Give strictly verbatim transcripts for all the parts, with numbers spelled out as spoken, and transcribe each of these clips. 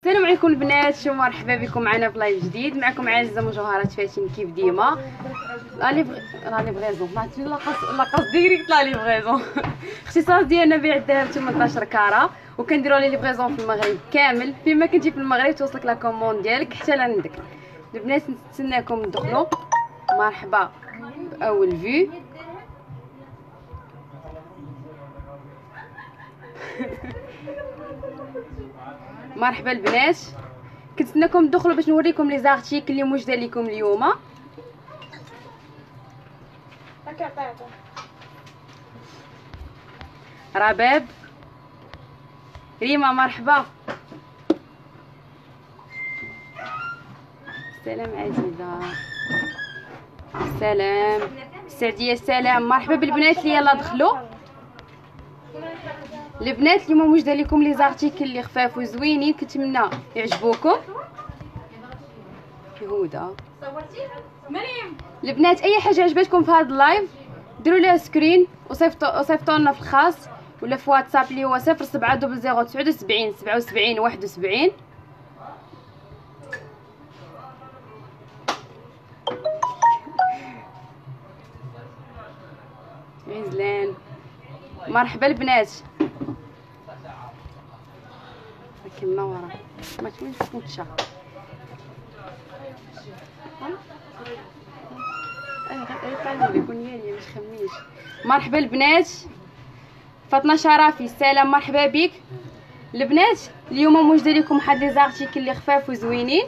السلام عليكم البنات، شو مرحبا بكم معنا في لايف جديد. معكم عزه مجوهرات فاشن كيف ديما. لا ليفغ لا ليفغيزون طلعت لا قص لا قص ديريكت لا ليفغيزون. اختصاص ديالنا بيع الذهب ثمنطاش كاره، وكنديروا لي ليفغيزون في المغرب كامل. فيما كنتي في المغرب توصلك لا كوموند ديالك حتى لعندك. البنات نتسناكم تدخلوا. مرحبا باول فيو. مرحبا البنات، كنتسناكم تدخلوا باش نوريكم لي زارتيكل اللي موجوده لكم اليوم. رباب، ريما مرحبا. سلام عزيزه، سلام سعديه، سلام مرحبا بالبنات اللي يلا دخلوا. البنات اليوم موجوده لكم لي زارتيكل اللي خفاف وزوينين، كنتمنى يعجبوكم. هدى مريم، البنات اي حاجه عجبتكم في هذا اللايف ديروا ليها سكرين وصيفطوا وصيفطوا لنا في الخاص ولا في واتساب اللي هو صفر سبعة صفر صفر تسعة سبعين سبعة وسبعين واحد وسبعين. غزلان مرحبا البنات. كما ورا ما تكونش متشا. انا غير يكون يالي مش خميش. مرحبا البنات. فاطمه شرافي، سلام مرحبا بك. البنات اليوم موجوده لكم واحد لي زارتيكل اللي خفاف وزوينين.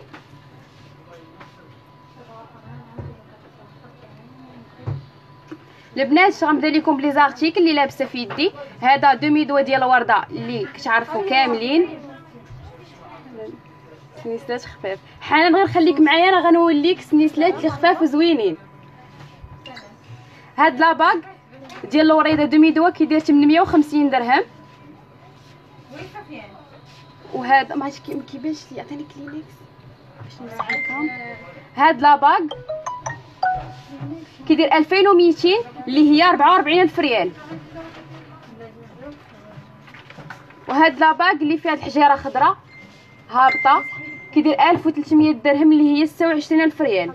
البنات غنبدا لكم بلي زارتيكل اللي لابسه في يدي. هذا دومي دوا ديال الورده اللي كتعرفوا كاملين، سنيسلات خفاف. حنان غير خليك معايا، انا غنوليك سنيسلات اللي خفاف وزوينين. هاد لاباغ ديال الوريده دومي دوا كيدير ثمنمية وخمسين درهم. وهذا ما كيبانش لي، عطيني كلينكس باش نمسح لكم. هاد لاباغ كيدير ألفين ومئتين اللي هي أربعة وأربعين ألف ريال. وهاد لاباغ اللي فيها الحجيره خضراء هابطه كيدير ألف وثلاثمية درهم اللي هي ستة وعشرين ألف ريال.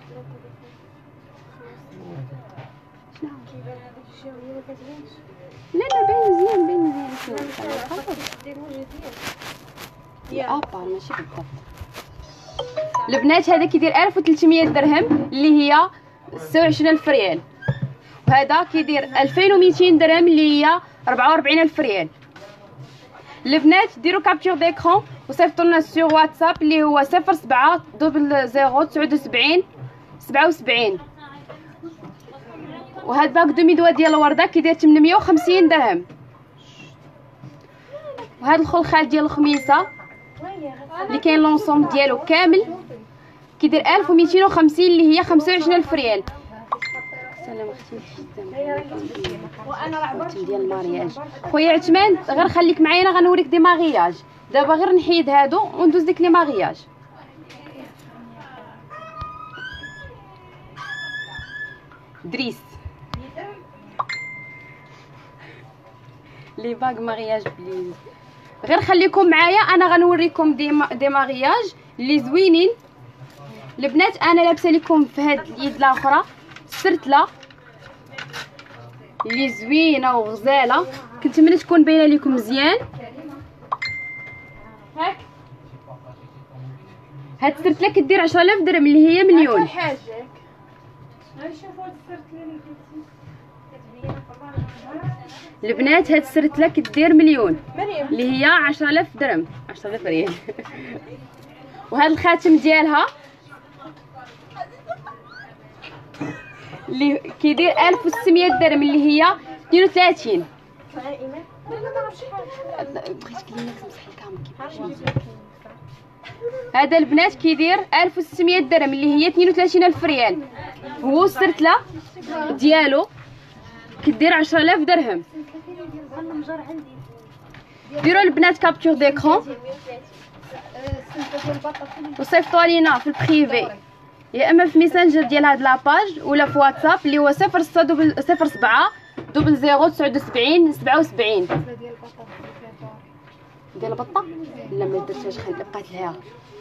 لا لا باين مزيان، باين مزيان. يا ابا ماشي بالضبط. البنات هذا كيدير ألف وثلاثمية درهم اللي هي ستة وعشرين ألف ريال. وهذا كيدير ألفين ومئتين درهم اللي هي أربعة وأربعين ألف ريال. البنات ديروا كابتور ديكرون وصيفطوا لنا سور واتساب اللي هو صفر سبعة صفر صفر تسعة سبعين سبعة وسبعين. وهاد باك دومي دوا ديال الورده كيدير ثمنمية وخمسين درهم. وهاد الخلخال ديال الخميسه اللي كاين لونسوم ديالو كامل كيدير ألف ومئتين وخمسين اللي هي خمسة وعشرين ألف ريال. سلام اختي وانا راه ديال المارياج. خويا عثمان غير خليك معايا، انا غنوريك دي مارياج دابا. غير نحيد هادو وندوز ديك لي مارياج. دريس لي باغ مارياج بليز. غير خليكم معايا، انا غنوريكم دي ما... دي مارياج اللي زوينين. البنات انا لابسه لكم في هاد اليد الاخرى سرتله اللي زوينه وغزاله، كنتمنى تكون باينه لكم مزيان. هاك هاد السرتله كدير عشرة آلاف درهم اللي هي مليون. البنات هاد السرتله كدير مليون اللي هي عشرة آلاف درهم، عشرة آلاف ريال. وهاد الخاتم ديالها اللي كيدير ألف وستمية درهم اللي هي اثنين وثلاثين. هذا البنات كيدير ألف وستمية درهم اللي هي اثنين وثلاثين ألف ريال. هو السرتله ديالو كدير عشرة آلاف درهم. ديروا البنات كابتور ديكرون وصيفطوا لينا في البريفي يا اما في ميسنجر ديال هاد لاباج ولا في واتساب اللي هو صفر ستة صفر سبعة صفر صفر تسعة سبعين سبعة وسبعين. ديال البطه لا ما درتهاش خلي بقات لها.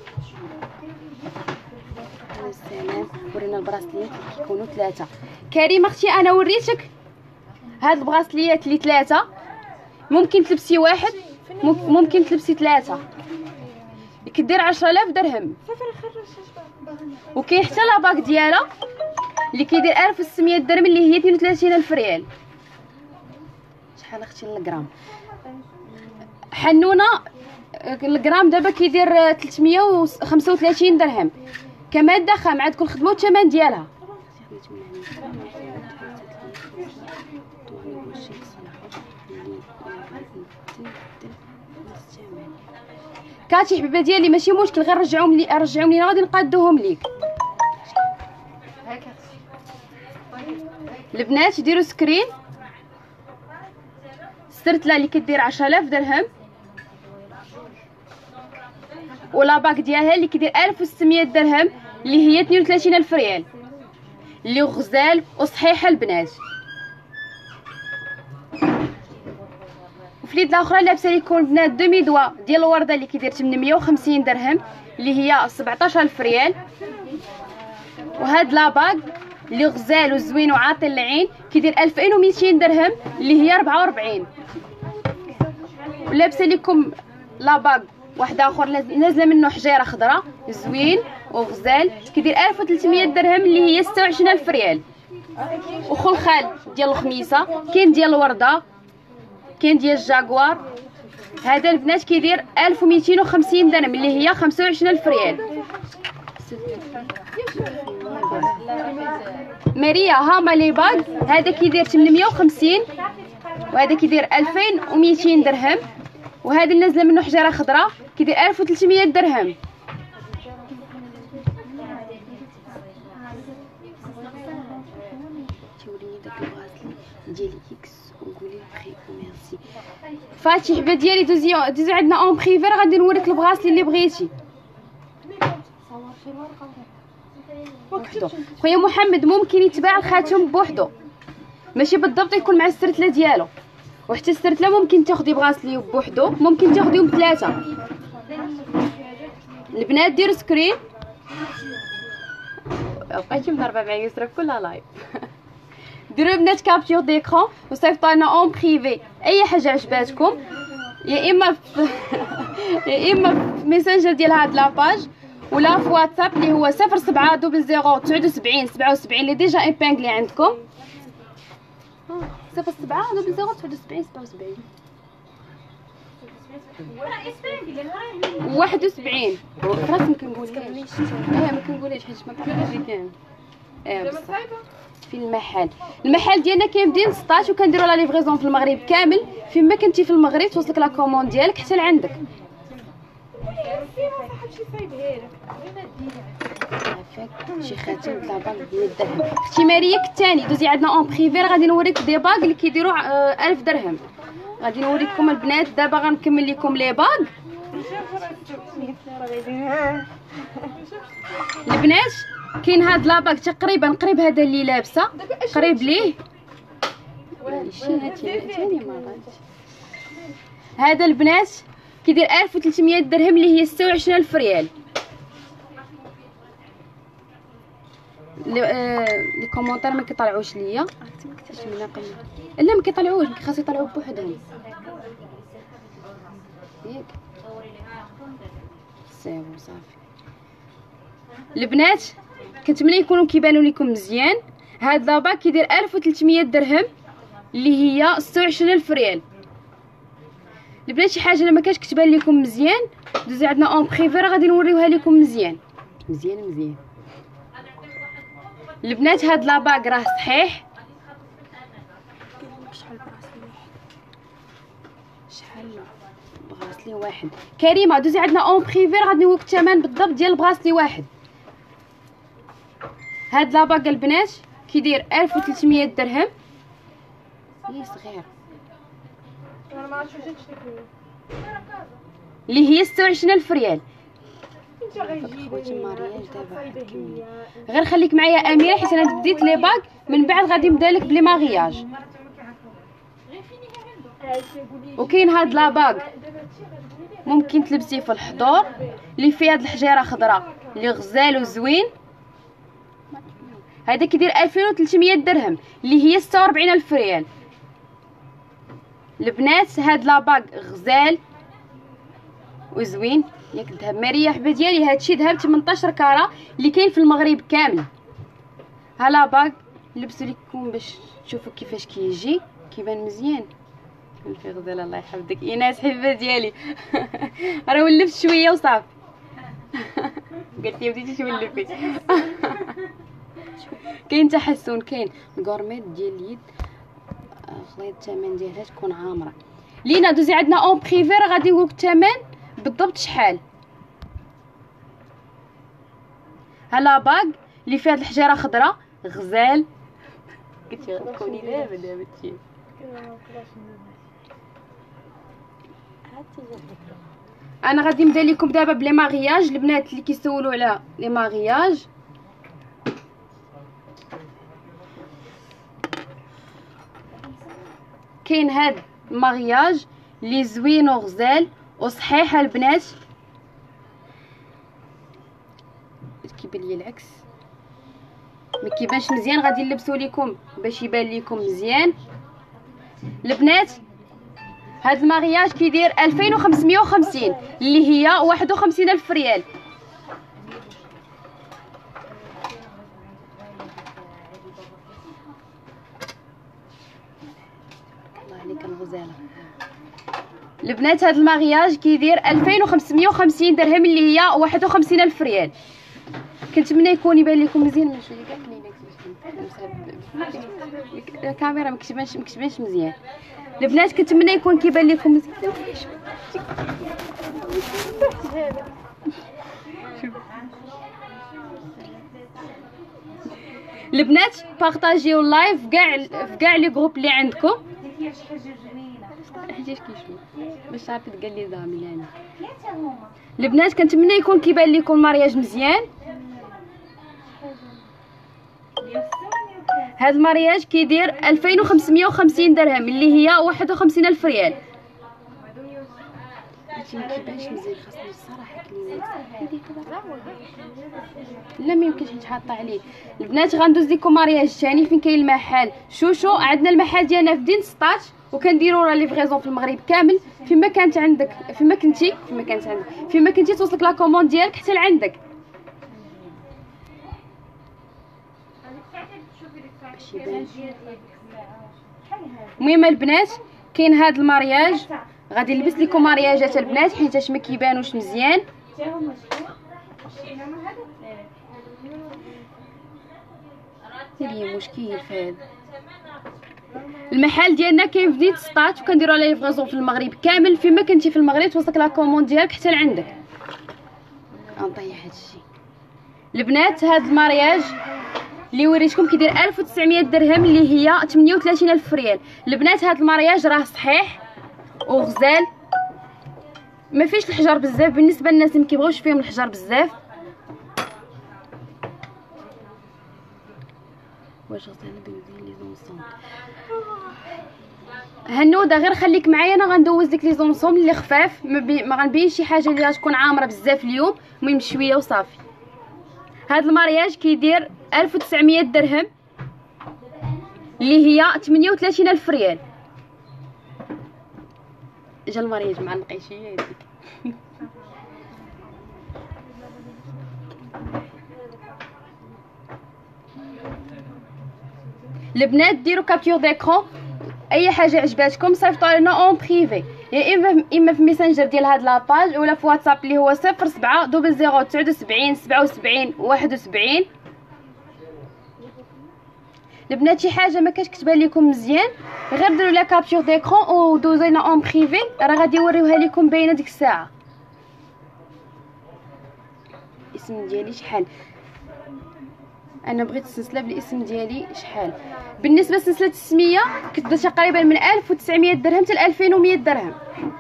يا سلام ورينا البراسليات اللي كيكونوا ثلاثه. كريمه اختي انا وريتك هاد البراسليات اللي ثلاثه، ممكن تلبسي واحد ممكن تلبسي ثلاثه، كدير عشرة آلاف درهم. وكاين حتى لاباك ديالها اللي كيدير ألف وستمية درهم اللي هي اثنين وثلاثين ألف ريال. شحال اختي الغرام؟ حنونه الغرام دابا كيدير ثلاثمية وخمسة وثلاثين درهم كماده خام عاد كل خدمه والثمن ديالها. كاتي حبيبه ديالي ماشي مشكل، غير رجعوهم لي رجعوهم لينا غادي نقادوهم ليك. البنات يديروا سكرين السرتله اللي كدير عشرة آلاف درهم، ولاباك ديالها اللي كيدير ألف وستمية درهم اللي هي اثنين وثلاثين ألف ريال، اللي غزال وصحيحه البنات. وفي اليد الاخرى لابسه لكم البنات دومي دوا ديال الورده اللي كيدير ثمنمية وخمسين درهم اللي هي سبعطاش ألف ريال. وهاد لاباك اللي غزال وزوين وعاطي العين كيدير ألفين ومئتين درهم اللي هي أربعة وأربعين. ولابسه لكم لاباك واحد اخر نازله منه حجيره خضراء زوين وغزال كيدير ألف وثلاثمية درهم اللي هي ستة وعشرين ألف ريال. وخلخال ديال الخميسه كاين ديال الورده كاين ديال الجاكوار. هذا البنات كيدير ألف ومئتين وخمسين درهم اللي هي خمسة وعشرين ألف ريال. ماريا هاما لي باغ هذا كيدير ثمنمية وخمسين وهذا كيدير ألفين ومئتين درهم. وهذا اللي نازله منه حجره خضراء كيدير ألف وثلاثمية درهم. توريني داك الغازلي ديال اكس وقولي بخير وميرسي. فاتي حبه ديالي دوزي دوزي عندنا اون بريفي راه غادي نوريك البغاسلي اللي بغيتي. بوحدو خويا محمد ممكن يتباع الخاتم بوحدو ماشي بالضبط يكون مع السرتله ديالو، وحتى السرتله ممكن تاخدي بغاسلي بوحدو ممكن تاخديهم ثلاثه. البنات ديروا سكرين بقيتي مضربه معايا يسرا في كل لايف. ديروا البنات كابتور ديكرون وصيفطوا لنا اون بريفي اي حاجه عجباتكم، يا اما في يا اما في ميسنجر ديال هاد لاباج ولا في واتساب اللي هو صفر سبعة دوبل زيرو تسعة وسبعين سبعة وسبعين اللي ديجا ايبانغلي عندكم. صفر سبعة دوبل زيرو تسعة وسبعين سبعة وسبعين واحد وسبعين خلاص ما كنقولهاش. اه ما كنقولهاش حيت ما كنعرفش كان اه بصح في المحل. المحل ديالنا كاين مدينه ستاش وكنديروا لا ليفريزون في المغرب كامل. فين ما كنتي في المغرب توصلك لا كوموند ديالك حتى لعندك. شي خاتم تاع باغ مية درهم. اختي ماريا الثاني دوزي عندنا اون بريفي غادي نوريك دي باغ اللي كيديروا ألف درهم. غادي نوريكم البنات دابا غنكمل لكم لي باغ. البنات كاين هاد لاباك تقريبا قريب هذا اللي لابسه قريب ليه هذا البنات كيدير ألف وثلاثمية درهم اللي هي ستة وعشرين ألف ريال. لي كومونتير ما كيطلعوش ليا لا ما كيطلعوش خاص يطلعوا بوحدهم ياك سيرو صافي. البنات كنتمنى يكونوا كيبانوا لكم مزيان. هاد لابا كيدير ألف وثلاثمية درهم اللي هي ستة وعشرين ألف ريال. البنات شي حاجه اللي ما كانش كتبان لكم مزيان دوزي عندنا اون بريفي راه غادي نوريوها لكم مزيان مزيان مزيان. البنات هاد لاباك راه صحيح. شحال براسلي شحال براسلي واحد. كريمه دوزي عندنا اون بريفي غادي نوريك الثمن بالضبط ديال براسلي واحد. هاد لاباك البنات كيدير ألف وثلاثمية درهم. هي صغير اللي هي ستة وعشرين ألف ريال. غير خليك معايا اميره حيت انا بديت لي باك من بعد غادي نبدا لك بلي مارياج. وكاين هاد لاباغ ممكن تلبسيه في الحضور اللي فيه هاد الحجيره خضراء اللي غزال وزوين. هذا كيدير ألفين وثلاثمية درهم اللي هي ستة وأربعين ألف ريال. البنات هاد لاباغ غزال وزوين ياك الذهب ماريه حبه ديالي. هادشي ذهب ثمنطاش كاره اللي كاين في المغرب كامل. ها لاباغ لبسوا لكم باش تشوفوا كيفاش كيجي كيبان مزيان. في غزال الله يحفظك ايناس حبه ديالي. راه ولفت شويه وصافي. قلت لي بديتي تولفي. كاين تحسن كاين الكورميت ديال اليد خليت الثمن ديالها تكون عامره. لينا دوزي عندنا اون بريفي راه غادي نقولك الثمن بالضبط شحال. ها لاباغ اللي فيها الحجيره خضراء غزال. قلتي غتكوني دابا دابا تجي. انا غادي نبدا لكم دابا بلي مارياج. البنات اللي كيسولوا على لي مارياج كاين هاد المارياج لي زوين وغزال وصحيح. البنات كيبان لي العكس ما كيبانش مزيان، غادي نلبسو لكم باش يبان لكم مزيان. البنات هاد المارياج كيدير ألفين وخمسمية وخمسين اللي هي واحد وخمسين ألف ريال. الله عليك الغزاله. البنات هاد المارياج كيدير ألفين وخمسمية وخمسين درهم اللي هي واحد وخمسين ألف ريال. كنتمنى يكون يبان لكم مزيان. من شويه كاع كلينا الكاميرا ما كتبانش ما كتبانش مزيان. البنات كنتمنى يكون كيبان لكم مزيان. البنات بارطاجيو اللايف كاع في كاع لي جروب اللي عندكم. حيتاش كيشوف باش تعرفي قال لي زامي يعني. البنات كنتمنى يكون كيبان لكم المارياج مزيان. هاد المارياج كيدير ألفين وخمسمية وخمسين درهم اللي هي واحد وخمسين ألف ريال. هادشي ما كيبانش مزيان خاصني الصراحه لا ما يمكنش نتحط عليه. البنات غندوز لكم مارياج ثاني فين كاين المحل شوشو. عندنا المحل ديالنا في مدينه سطاش وكنديروا راه ليفريزون في المغرب كامل. فيما كانت عندك فيما كنتي فيما كانت عندك فيما كنتي توصلك لا كوموند ديالك حتى لعندك. المهم البنات كاين هاد المارياج غادي نلبس لكم مارياجات البنات حيتاش ما كيبانوش مزيان. هي مشكل في هذا المحل ديالنا كاين في مدينه سطات وكنديروا عليه ليفريزون في المغرب كامل. فيما كنتي في المغرب توصلك لا كوموند ديالك حتى لعندك. غنطيح هادشي. البنات هاد المارياج اللي وريتكم كيدير ألف وتسعمية درهم اللي هي ثمانية وثلاثين ألف ريال. البنات هاد المارياج راه صحيح وغزال ما فيش الحجر بزاف بالنسبه للناس اللي ما كيبغيوش فيهم الحجر بزاف. واش غزال ندوز لي زونسون هنوده غير خليك معايا انا غندوز لك لي زونسون اللي خفاف ما, بي... ما غنبينش شي حاجه اللي غتكون عامره بزاف اليوم. المهم شويه وصافي. هاد المارياج كيدير ألف وتسعمية درهم اللي هي ثمانية وثلاثين ألف ريال. جا المارياج مع النقيشيه هذيك. البنات ديروا كابتور ديكرون اي حاجه عجباتكم صيفطوا لنا اون بريفي يا اما اما في ميسنجر ديال هاد لاباج ولا في واتساب اللي هو صفر سبعة صفر صفر تسعة وسبعين سبعة وسبعين واحد وسبعين. البنات شي حاجه ما كانتش كتبان لكم مزيان غير ديروا لها كابتور ديكرون ودوزوا لنا اون بريفي راه غادي يوريوها لكم باينه ديك الساعه. الاسم ديالي شحال انا بغيت السلسله بالاسم ديالي شحال. بالنسبه لسلسله التسميه كتبدا تقريبا من ألف وتسعمية درهم حتى ألفين ومية درهم.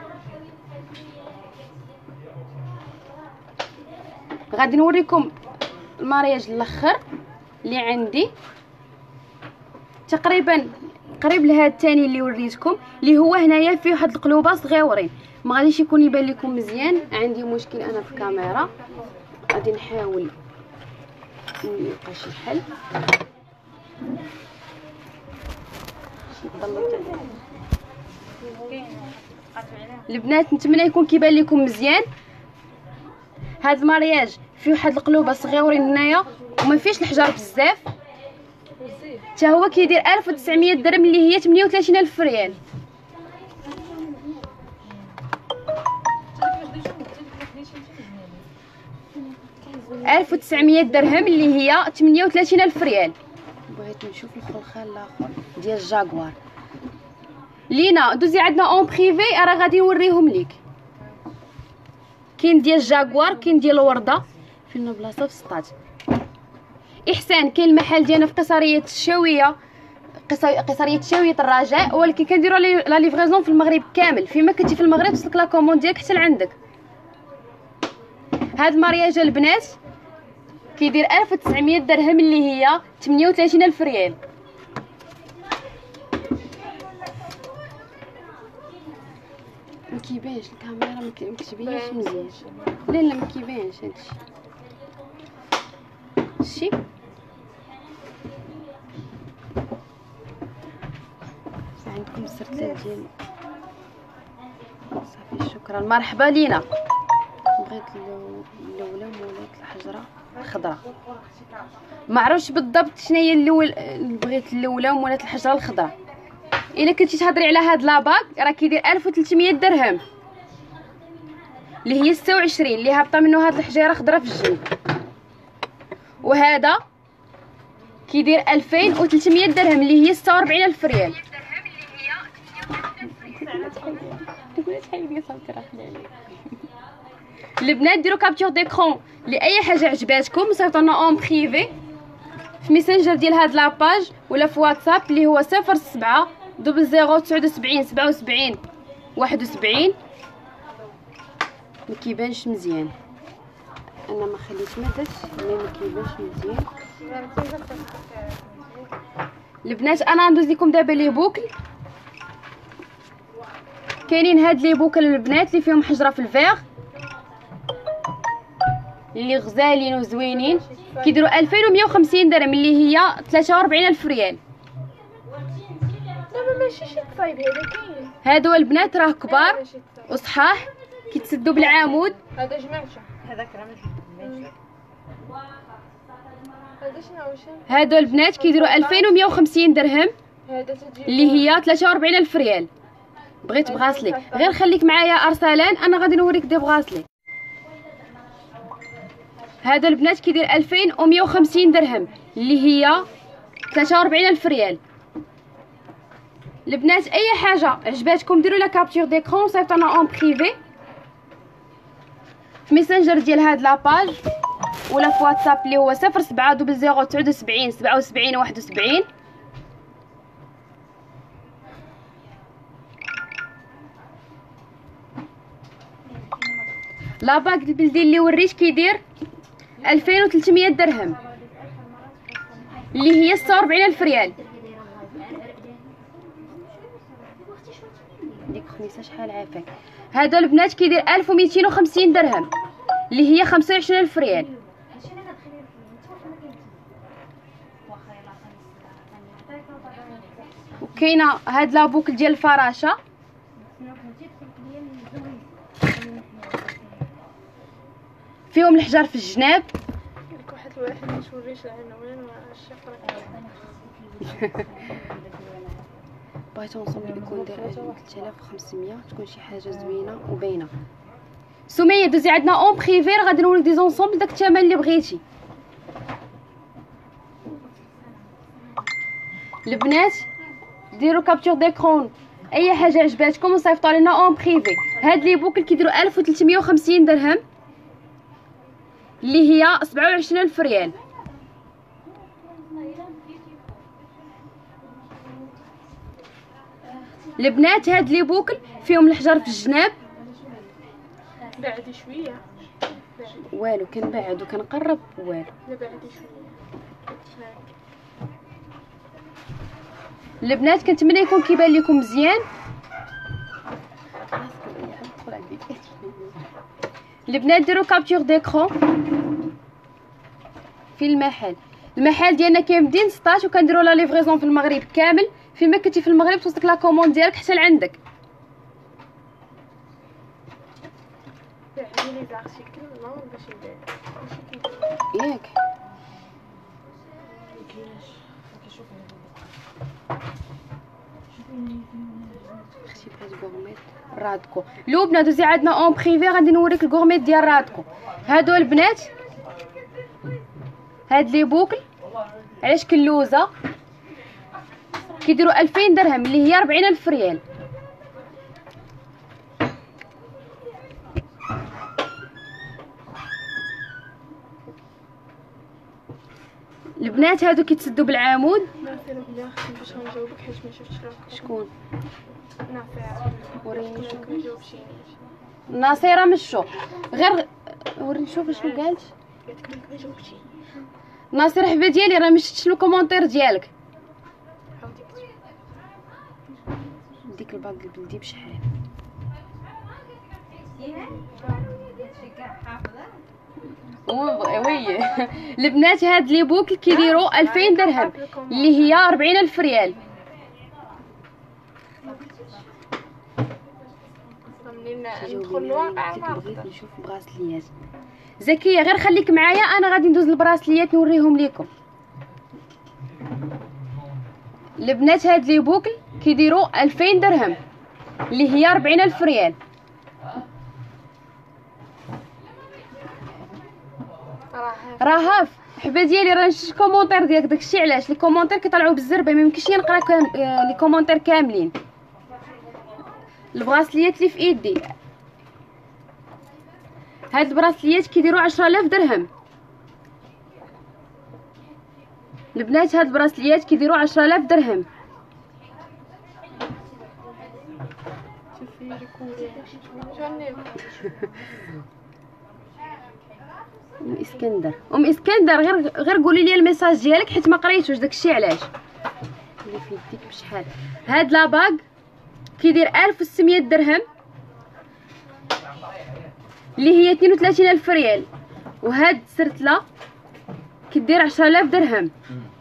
غادي نوريكم المارياج الاخر اللي عندي تقريبا قريب لهذا الثاني اللي وريتكم، اللي هو هنايا فيه واحد القلوبه صغيورين. ما غاديش يكون يبان لكم مزيان، عندي مشكل انا في الكاميرا، غادي نحاول نلقى شي حل. البنات نتمنى يكون كيبان لكم مزيان. هذا المارياج فيه واحد القلوبه صغيورين هنايا وما فيش الحجر بزاف، حتى هو كيدير ألف وتسعمية درهم اللي هي ثمانية وثلاثين ألف ريال. ألف وتسعمية درهم اللي هي ثمانية وثلاثين ألف ريال. بغيت نشوف الخلخال الاخر ديال الجاكوار. لينا دوزي عندنا اون بريفي راه غادي نوريهم ليك. كاين ديال الجاكوار، كاين ديال الورده، فين بلاصه في سطات. احسان كاين المحل ديالنا في قصريه الشاويه، قصريه الشاويه الرجاء، ولكن كنديروا لا ليفريزون في المغرب كامل. فيما كنتي في المغرب توصلك لا كوموند ديالك حتى لعندك. هاد المارياج البنات كيدير ألف وتسعمية درهم اللي هي ثمانية وثلاثين ألف ريال. ما كيبانش الكاميرا، ما كتبينش مزيان. لا لا ما كيبانش هادشي. شي عندكم السرتان ديال صافي. شكرا مرحبا لينا. بغيت اللولة مولات الحجره الخضراء، ما عرفتش بالضبط شناهي الاول. بغيت اللولة مولات الحجره الخضراء. الا كنتي تهضري على هاد لاباك راه كيدير ألف وثلاثمية درهم اللي هي ستة وعشرين اللي هابطه منه هاد الحجيره خضراء في الجنب، وهذا كيدير ألفين وثلاثمية درهم اللي هي ستة وأربعين ألف ريال. البنات ديروا كابتور ديكرون لاي حاجه عجباتكم، صيفطوا لنا اون بريفي في ميسنجر ديال هاد لاباج ولا في واتساب اللي هو صفر سبعة صفر صفر تسعة وسبعين سبعة وسبعين واحد وسبعين. ما كيبانش مزيان، انا ما خليت ما درتش مي ما كيبانش مزيان. البنات انا ندوز لكم دابا لي بوكل. كاينين هاد لي بوكل البنات اللي فيهم حجره في الفيغ اللي غزالين وزوينين، كيديروا ألفين ومية وخمسين درهم اللي هي ثلاثة وأربعين ألف ريال. دابا ماشي شي طايب هذا كاين. هادو البنات راه كبار وصحاح كيتسدوا بالعمود. هذا جمعته، هذاك راه ماشي. هذا شنو واش؟ هادو البنات كيديروا ألفين ومية وخمسين درهم هذا تجي اللي هي ثلاثة وأربعين ألف ريال. بغيت بغاسلي غير خليك معايا ارسلان، انا غادي نوريك دي بغاسلي. هذا البنات كيدير ألفين ومية وخمسين درهم اللي هي ثلاثة وأربعين ألف ريال. البنات اي حاجه عجباتكم ديروا لها كابتور ديكرون صيفطوا لنا اون بريفي في ميسنجر ديال هاد لاباج ولا في واتساب اللي هو صفر سبعة صفر صفر تسعة وسبعين سبعة وسبعين واحد وسبعين. لاباك البلدي اللي وريت كيدير ألفين وثلاثمية درهم اللي هي ستة وأربعين ألف ريال. ديك خميسه شحال عافاك. هذا البنات كيدير ألف ومئتين وخمسين درهم اللي هي خمسة وعشرين ألف ريال. وكاينه هاد لابوك ديال الفراشه فيهم الحجر في الجناب. واحد الواحد ما توريش العنوان والشفره. بغيت نصوب يكون داير ثلاثة آلاف وخمسمية تكون شي حاجه زوينه وباينه. سميه دوزي عندنا اون بريفي غادي نوريك دي زونسومبل داك الثمن اللي بغيتي. البنات ديروا كابتور ديكرون اي حاجه عجباتكم وصيفطوا لنا اون بريفي. هاد لي بوكل كيديروا ألف وثلاثمية وخمسين درهم اللي هي سبعة وعشرين ألف ريال. البنات هاد لي بوكل فيهم الحجر في الجناب. بعدي شويه والو كنبعد وكنقرب والو. لا بعدي شويه. البنات كنتمنى يكون كيبان لكم مزيان. البنات ديروا كابتور ديكرون في المحل. المحل ديالنا كاين بدين ستاش وكنديروا لا ليفريزون في المغرب كامل. فيما كنتي في المغرب توصلك لا كوموند ديالك حتى لعندك. ياك اختي بغيت غورميت رادكو. لبنى دوزي عندنا اون بريفي غادي نوريك الغورميت ديال رادكو. هادو البنات هاد لي بوكل على شكل لوزه كيديروا ألفين درهم اللي هي أربعين ألف ريال. البنات هادو كيتسدوا بالعمود. باش غنجاوبك حيت ما شفتش راه شكون نافع وريني ما كنجاوبش ناصيره مشو غير وريني شوف شنو قالت. قلت لك ما جاوبتش ناصر حبه ديالي راه مشيتش لو كومونتير ديالك. عاودي كتب ديك الباك البلدي بشحال وي البنات هاد لي بوكل كيديروا ألفين درهم اللي هي أربعين ألف ريال. منين ندخل الواقع ما بغيت نشوف براسليات. زكيه غير خليك معايا انا غادي ندوز البراسليات نوريهم لكم. البنات هاد لي بوكل كيديروا ألفين درهم اللي هي أربعين ألف ريال. رهف حبه ديالي راه نشوف الكومونتير ديالك داكشي علاش لي كومونتير كيطلعوا بالزربه ما يمكنش نقرا كام لي كومونتير كاملين. البراسليات اللي في ايدي هاد البراسليات كيديروا عشرة آلاف درهم. البنات هاد البراسليات كيديروا عشرة آلاف درهم. ام اسكندر ام اسكندر غير غير قولي لي الميساج ديالك حيت ما قريتوش داكشي علاش. اللي في يديك بشحال هاد لاباغ كيدير ألف وستمية درهم اللي هي اثنين وثلاثين ألف ريال. وهاد السرتله كدير عشرة آلاف درهم.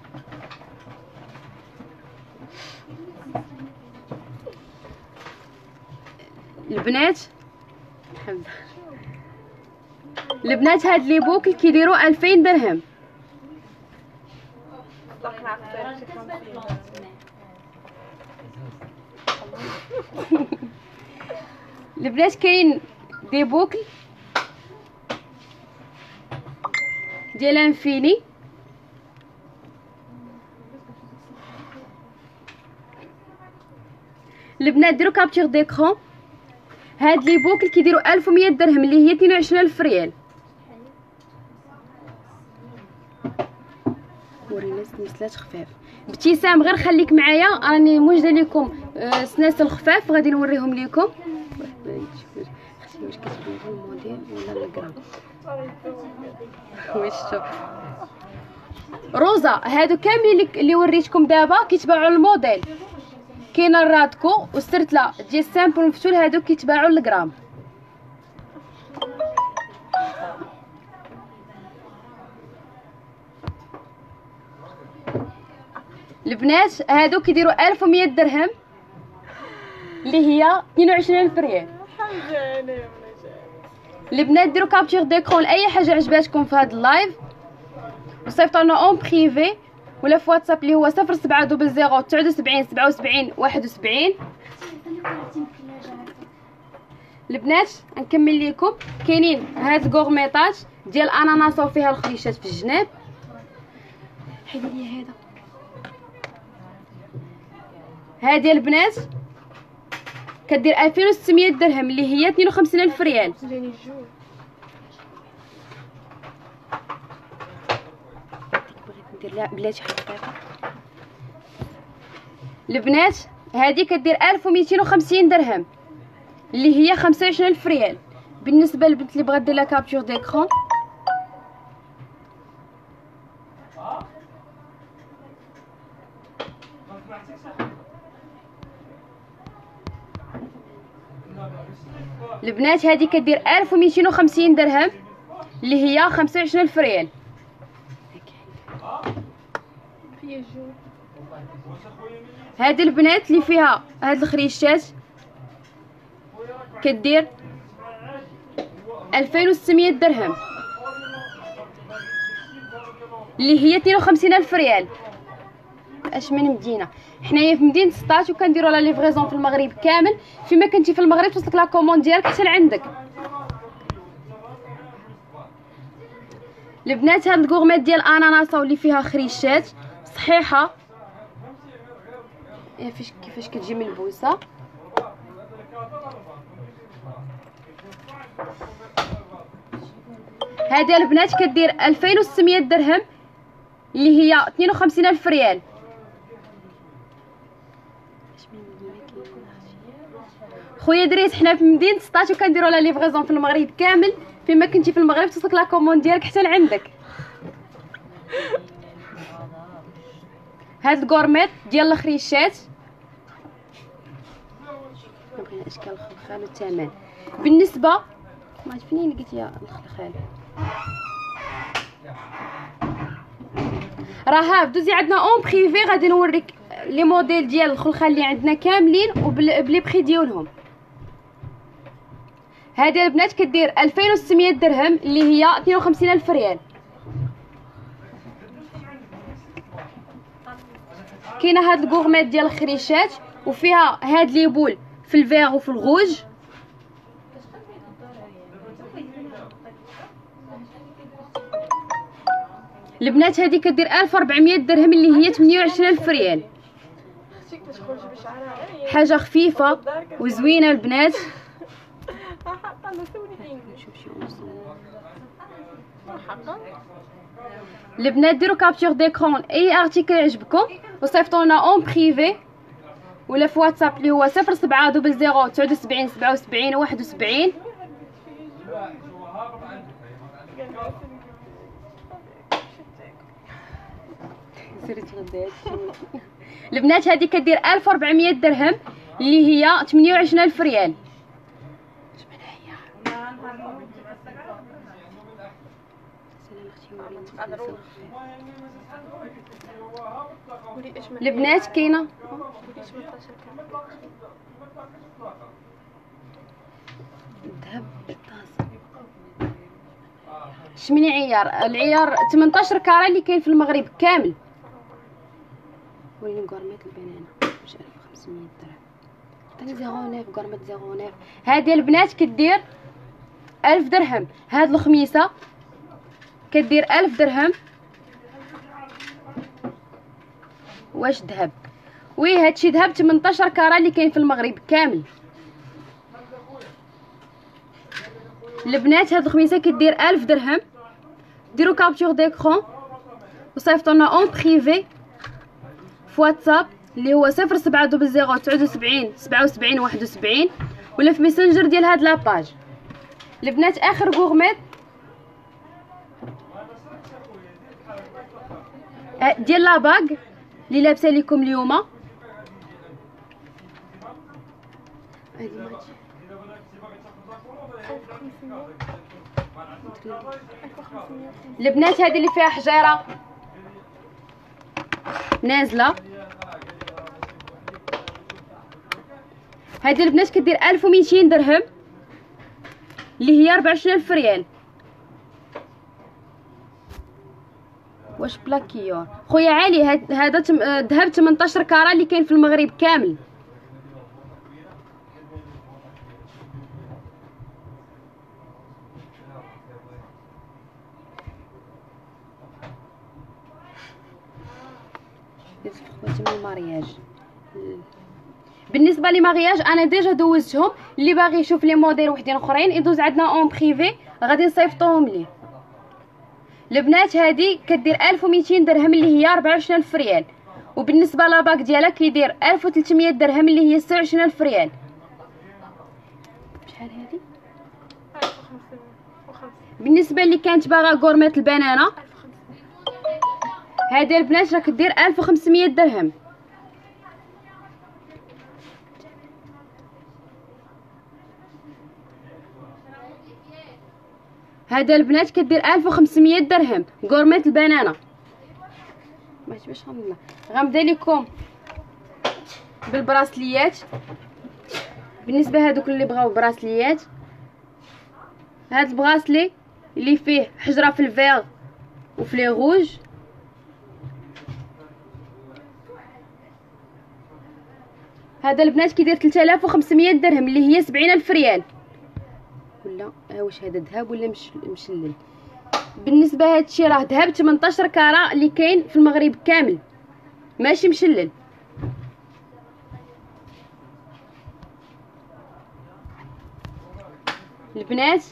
البنات البنات هاد لي بوكل كيديروا ألفين درهم. البنات كاين دي بوكل ديال انفيني البنات ديروا كابتور ديكرون. هاد لي بوكل كيديروا ألف ومية درهم اللي هي اثنين وعشرين ألف ريال. ورينا سنسلات خفاف. ابتسام غير خليك معايا راني موجده لكم سناسل خفاف غادي نوريهم لكم. اختي واش كتبين لي الموديل ولا الجرام واش شوف روزا هادو كاملين اللي وريتكم دابا كيتباعوا الموديل. كاينه الرادكو والسرتله ديال سامبل مفتول هادو كيتباعوا الجرام. البنات هادو كيديروا ألف ومية درهم اللي هي اثنين وعشرين ألف ريال. البنات ديروا كابتور ديكرون لاي حاجه عجباتكم في هذا اللايف وصيفطوا لنا اون بريفي ولا في واتساب اللي هو صفر سبعة صفر صفر تسعة سبعين سبعة وسبعين واحد وسبعين. البنات نكمل لكم كاينين هاد الكورميطات ديال اناناس وفيها الخليشات في الجناب. حيدي لي هذا. هذه البنات كدير ألفين وستمية درهم اللي هي اثنين وخمسين ألف ريال. ندير لها بلاتي حقيقه. البنات هذه كدير ألف ومئتين وخمسين درهم اللي هي خمسة وعشرين ألف ريال. بالنسبه للبنت اللي بغات دير لها كابتور ديكرون البنات هذه كدير ألف ومئتين وخمسين درهم اللي هي خمسة وعشرين ألف ريال. هذه البنات اللي فيها هاد الخريشات كدير ألفين وستمية درهم اللي هي اثنين وخمسين ألف ريال. اش من مدينه حنايا في مدينه سطات وكنديروا لا ليفريزون في المغرب كامل. فيما كنتي في المغرب توصلك لا كوموند ديالك حتى لعندك. البنات هاد الكورميت ديال اناناسه واللي فيها خريشات صحيحه. يا فاش كيفاش كتجي ملبوسه. هذه البنات كدير ألفين وستمية درهم اللي هي اثنين وخمسين ألف ريال. خويا دريس حنا في مدينه سطات وكنديروا لا ليفريزون في المغرب كامل. فيما كنتي في المغرب توصلك لا كوموند ديالك حتى لعندك. هاد الكورميت ديال الخريشات بغينا اشكال الخلخال والثمن. بالنسبه ما عرفت فين لقيت يا الخلخال. راه دوزي عندنا اون بريفي غادي نوريك لي موديل ديال الخلخال اللي عندنا كاملين وبلي بري ديالهم. هذه البنات كدير ألفين وستمية درهم اللي هي اثنين وخمسين ألف ريال. كاينه هاد الكورميت ديال الخريشات وفيها هاد لي بول في الفيغ وفي الغوج. البنات هذه كدير ألف وأربعمية درهم اللي هي ثمانية وعشرين ألف ريال. حاجه خفيفه وزوينه البنات. البنات ديروا كابتور ديكرون اي ارتيكل يعجبكم وصيفطوا لنا اون بريفي ولا في واتساب اللي هو صفر سبعة صفر صفر تسعة سبعين سبعة وسبعين واحد وسبعين. البنات هذه كدير ألف وأربعمية درهم اللي هي ثمانية وعشرين ألف ريال. البنات كاينه الذهب شمني عيار العيار ثمنطاش كاره اللي كاين في المغرب كامل. وريني كورميت البنانه واش ألف وخمسمية درهم. عطيني صفر تسعة كورميت صفر تسعة. هذه البنات كدير ألف درهم. هاد الخميسه كدير ألف درهم. واش ذهب وي هادشي ذهب ثمنطاش كاره اللي كاين في المغرب كامل. البنات هاد الخميسه كدير ألف درهم. ديروا كابتور ديكرون وصيفطوا لنا اون بريفي في واتساب اللي هو صفر سبعة صفر صفر تسعة سبعين سبعة وسبعين واحد وسبعين ولا في ميسنجر ديال هاد لاباج. البنات اخر كورميت ديال لاباغ اللي لابسه لكم اليوم. البنات هذه اللي فيها حجيره نازله. هذه البنات كدير ألف ومئتين درهم اللي هي أربعة وعشرين ألف ريال. واش بلاكيور خويا علي هذا ذهب ثمنطاش كاره اللي كاين في المغرب كامل. المارياج بالنسبه لي مارياج انا ديجا دوزتهم. اللي باغي يشوف لي موديل وحدين اخرين يدوز عندنا اون بريفي غادي نصيفطوهم ليه. البنات هذه كدير ألف ومئتين درهم اللي هي أربعة وعشرين ألف ريال. وبالنسبه لاباك ديالها كيدير ألف وثلاثمية درهم اللي هي ستة وعشرين ألف ريال. شحال هذه؟ بالنسبه اللي كانت باغا كورميت البنانه هذه البنات راه كدير ألف وخمسمية درهم. هذا البنات كدير ألف وخمسمية درهم غورميت البنانه. ما عجبش غنبدا غنبدا لكم بالبراسليات. بالنسبه هذوك اللي بغاو براسليات، هذا البراسلي اللي فيه حجره في الفيغ وفي لي روج، هذا البنات كيدير ثلاثة آلاف وخمسمية درهم اللي هي سبعين ألف ريال. ولا ها واش هذا ذهب ولا مش مشلل؟ بالنسبه هذا الشيء راه ذهب ثمنطاش كارا اللي كاين في المغرب كامل، ماشي مشلل. البنات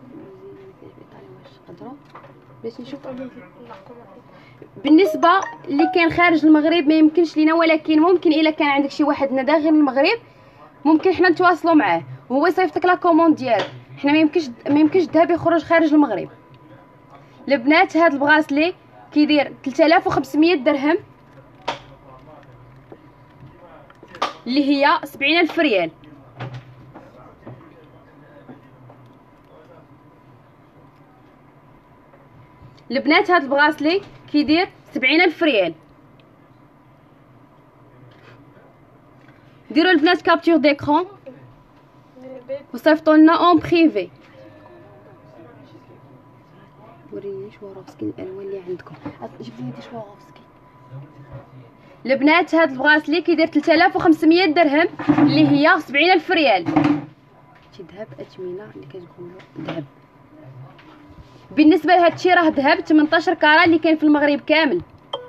باش نشوف بالنسبه اللي كان خارج المغرب ما يمكنش لينا، ولكن ممكن الا كان عندك شي واحد داخل المغرب ممكن حنا نتواصلوا معاه وهو يصيفطك لا كوموند ديالو. حنا ما يمكنش ما يمكنش الذهب يخرج خارج المغرب. البنات هذا البغاسلي كيدير ثلاثة آلاف وخمسمية درهم اللي هي سبعين ألف ريال. البنات هذا البغاسلي كيدير سبعين ألف ريال. ديروا البنات كابتور ديكرون وصيفطوا لنا اون بريفي. وريني شواروفسكي الالوان اللي عندكم، جيب لي هذه شواروفسكي. البنات هذا البغاسلي كيدير ثلاثة آلاف وخمسمية درهم اللي هي سبعين ألف ريال. شي ذهب اثمنه اللي كتقولوا ذهب. بالنسبه لهذا الشيء راه ذهب ثمنطاش كارا اللي كاين في المغرب كامل.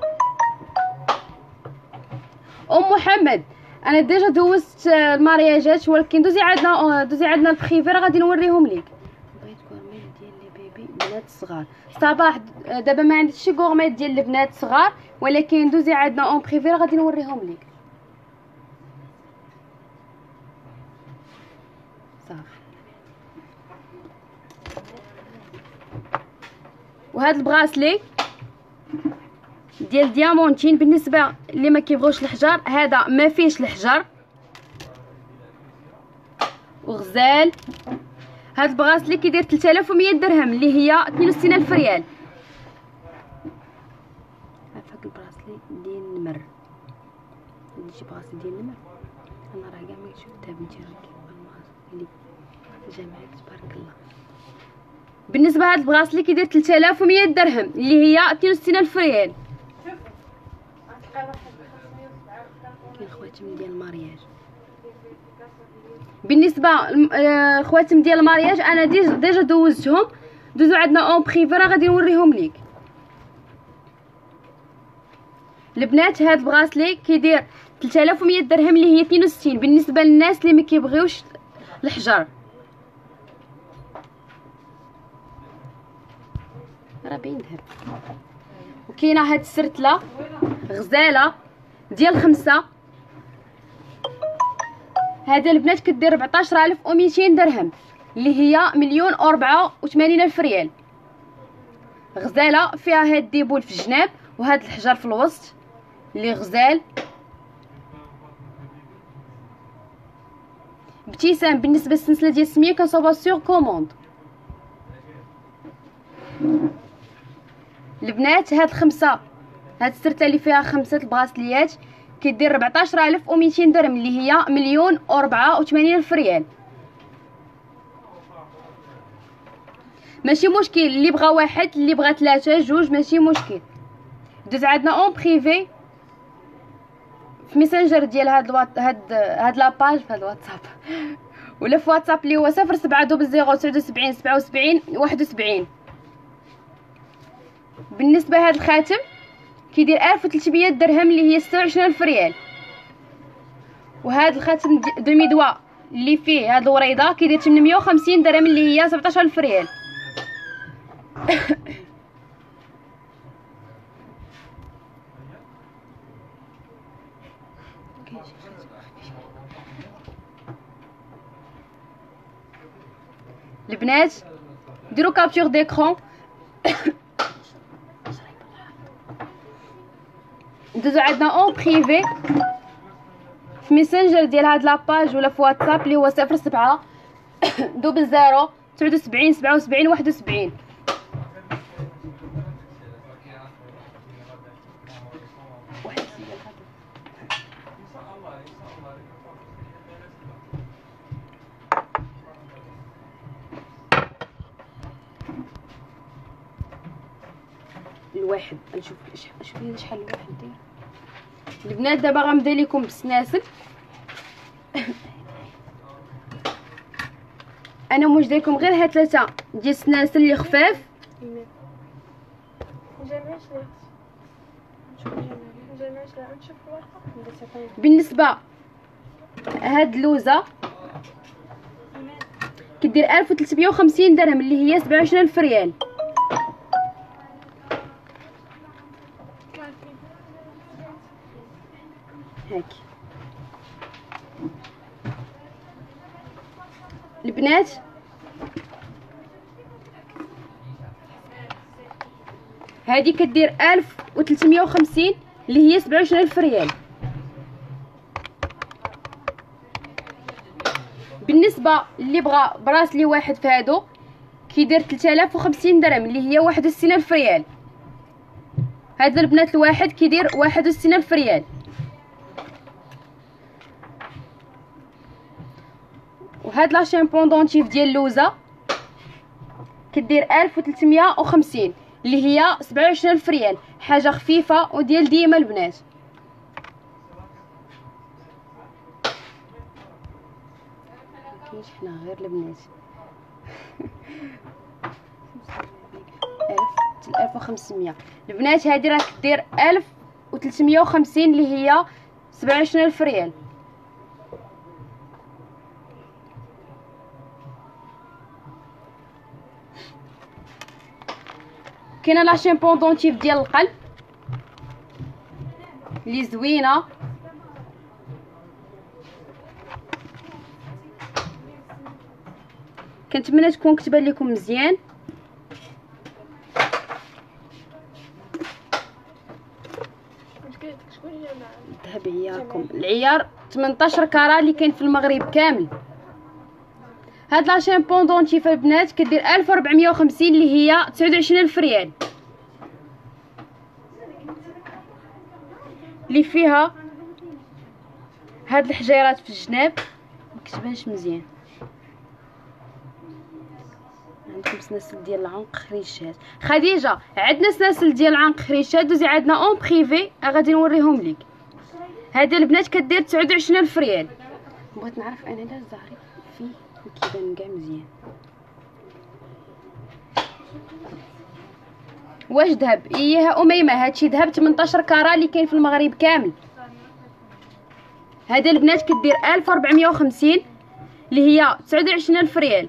ام محمد انا ديجا دوزت المارياجات، ولكن دوزي عندنا دوزي عندنا البريفي راه غادي نوريهم ليك. بغيت كورميت ديال لي بيبي بنات صغار. صباح دابا ما عنديش شي كورميت ديال البنات صغار، ولكن دوزي عندنا اون بريفي راه غادي نوريهم ليك. صافي. وهذا البغاسلي ديال ديامونتين بالنسبه اللي ما كيبغوش الحجر، هذا ما فيهش الحجر وغزال. هذا البغاسلي كيدير ثلاثة آلاف ومية درهم اللي هي اثنين وستين ألف ريال. هذاك البغاسلي ديال النمر، هادي شي بغاسلي ديال النمر، انا راه كاع ما كنشوف الذهب نتاعك اللي جمعت تبارك الله. بالنسبه لهذا البغاسلي كيدير ثلاثة آلاف ومية درهم اللي هي اثنين وستين ألف ريال. كاين خواتم ديال المارياج. بالنسبه لخواتم ديال المارياج انا ديجا دوزتهم، دوزو عندنا اون بريفي راه غادي نوريهم ليك. البنات هذا البغاسلي كيدير ثلاثة آلاف ومية درهم اللي هي اثنين وستين بالنسبه للناس اللي ما كيبغيوش الحجر. راه باين ذهب. وكاينه هاد السرتله غزاله ديال خمسة، هذا البنات كدير أربعطاش ألف ومئتين درهم اللي هي مليون وربعة وثمانين ألف ريال. غزاله فيها هاد الديبول في الجناب وهاد الحجر في الوسط اللي غزال. ابتسام بالنسبه للسلسله ديال السميه كنصوبها سور كوموند. البنات هاد الخمسه هاد السرته اللي فيها خمسه البغاسليات كيدير أربعطاش ألف ومئتين درهم اللي هي مليون وربعة وثمانين ألف ريال. ماشي مشكل، اللي بغى واحد اللي بغى ثلاثه جوج ماشي مشكل. دوز عندنا اون بريفي في ميسنجر ديال هاد الوات هاد هاد لاباج في هاد الواتساب ولا في واتساب اللي هو صفر سبعة دوبل زيرو تسعة وسبعين سبعة وسبعين واحد وسبعين. بالنسبه لهاد الخاتم كيدير ألف وثلاثمية درهم اللي هي ستة وعشرين ألف ريال. وهذا الخاتم دومي دوا اللي فيه هاد الوريضه كيدير ثمنمية وخمسين درهم اللي هي سبعطاش ألف ريال. البنات ديروا كابتور ديكرون دوزو عندنا اون بريفي في ميسنجر ديال هاد لاباج ولا في واتساب اللي هو صفر سبعة دوبل زيرو تسعة وسبعين سبعة وسبعين واحد وسبعين. الواحد نشوف شوف لي شحال الواحد داير البنات. دابا غنبدا لكم بالسناسل. انا موجده لكم غير هاد ثلاثه ديال السناسل اللي خفاف. بالنسبه هاد اللوزه كدير ألف وثلاثمية وخمسين درهم اللي هي سبعة وعشرين ألف ريال. هاك البنات هذه كدير ألف وثلاثمية وخمسين اللي هي سبعة وعشرين ألف ريال. بالنسبه اللي بغى براسلي واحد في هادو كيدير ثلاثة آلاف وخمسين درهم اللي هي واحد وستين ألف ريال. هذا البنات الواحد كيدير واحد وستين ألف ريال. وهاد لا شامبوندونتيف ديال اللوزه كدير ألف وثلاثمية وخمسين اللي هي سبعة وعشرين ألف ريال. حاجه خفيفه وديال ديما البنات. كاينش حنا غير البنات. ألف وخمسمية البنات. هذه راه كدير ألف وثلاثمية وخمسين اللي هي سبعة وعشرين ألف ريال. كاينه لا شامبوندونتيف ديال القلب اللي زوينه. كنتمنى تكون كتبه لكم مزيان. الذهب عياركم العيار ثمنطاش كارا اللي كاين في المغرب كامل. هاد لا شامبوندونتيف البنات كدير ألف وربعمية وخمسين اللي هي تسعة وعشرين ألف ريال. اللي فيها هاد الحجيرات في الجناب مكتبانش مزيان. عندكم سلاسل ديال العنق خريشات. خديجه عندنا سلاسل ديال العنق خريشات دوزي عندنا اون بريفي غادي نوريهم لك. هذه البنات كدير تسعة وعشرين ألف ريال. بغيت نعرف انا لا الزهري فيه كيبان كاع مزيان. واش ذهب؟ ايه اميمه هادشي ذهب ثمنطاش كارا اللي كاين في المغرب كامل. هذه البنات كدير ألف وربعمية وخمسين اللي هي تسعة وعشرين ألف ريال.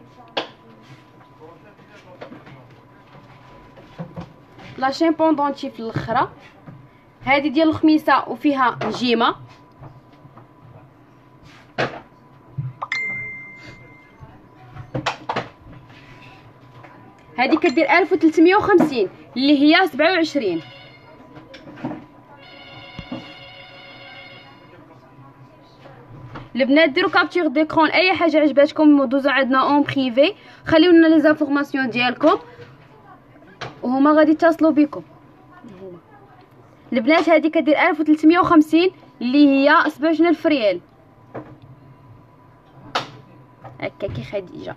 لا شامبوندونتيف الاخرى هذه ديال الخميسه وفيها نجيمه. هذه كدير ألف وثلاثمية وخمسين اللي هي سبعة وعشرين. البنات ديروا كابتور ديكرون اي حاجه عجباتكم دوزوا عندنا اون بريفي. خليو لنا لي زانفورماسيون ديالكم وهما غادي يتصلوا بكم. البنات هذه كدير ألف وثلاثمية وخمسين اللي هي سبعة وعشرين ألف ريال. هكا كي خديجه.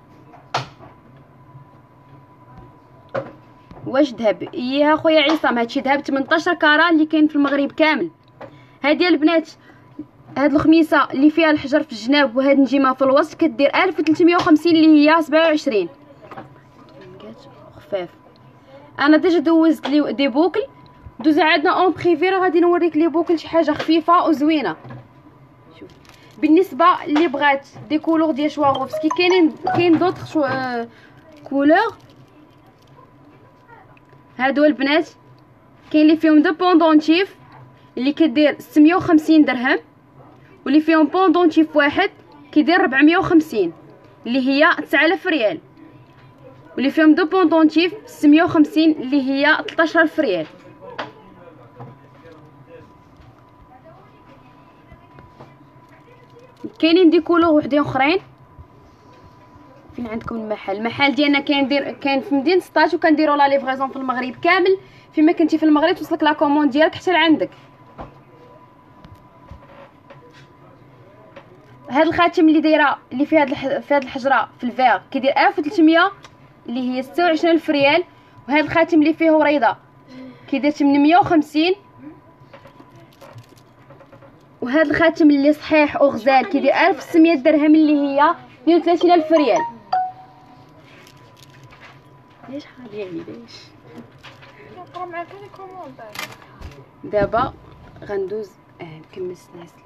واش ذهب؟ ايه خويا عصام هادشي ذهب ثمنطاش كارا اللي كاين في المغرب كامل. هذه البنات هاد الخميسه اللي فيها الحجر في الجناب وهاد النجيمه في الوسط كدير ألف وثلاثمية وخمسين اللي هي سبعة وعشرين. خفاف. انا ديجا دوزت لي دي بوكل دوزي عندنا اون بريفي راه غادي نوريك لي بوكل شي حاجه خفيفه وزوينه. شوف بالنسبه اللي بغات دي كولور ديال شواغوفسكي كاينين كاين دوطخ شو آه كولور. هادو البنات كاين اللي فيهم دو بوندونتيف اللي كدير ستمية وخمسين درهم واللي فيهم بوندونتيف واحد كيدير ربعمية وخمسين اللي هي تسعة آلاف ريال. واللي فيهم دو بوندونتيف ستمية وخمسين اللي هي ثلاثة عشر ألف ريال. كاينين دي كولور وحدين اخرين. فين عندكم المحل؟ المحل ديالنا كاين دير كاين في مدينه سطاش وكنديروا لا ليفريزون في المغرب كامل. فيما كنتي في المغرب توصلك لا كوموند ديالك حتى لعندك. هاد الخاتم اللي دايره اللي في هاد الح... في هاد الحجره في الفيغ كيدير ألف وثلاثمية اللي هي ستة وعشرين ألف ريال. وهاد الخاتم اللي فيه وريضه كيدير ثمنمية وخمسين. وهذا الخاتم اللي صحيح وغزال كيدير ألف وستمية درهم اللي هي اثنين وثلاثين ألف ريال. ليش غالي يعني ليش؟ نقرا معاك لي كوموند. دابا غندوز اه نكمل السلاسل.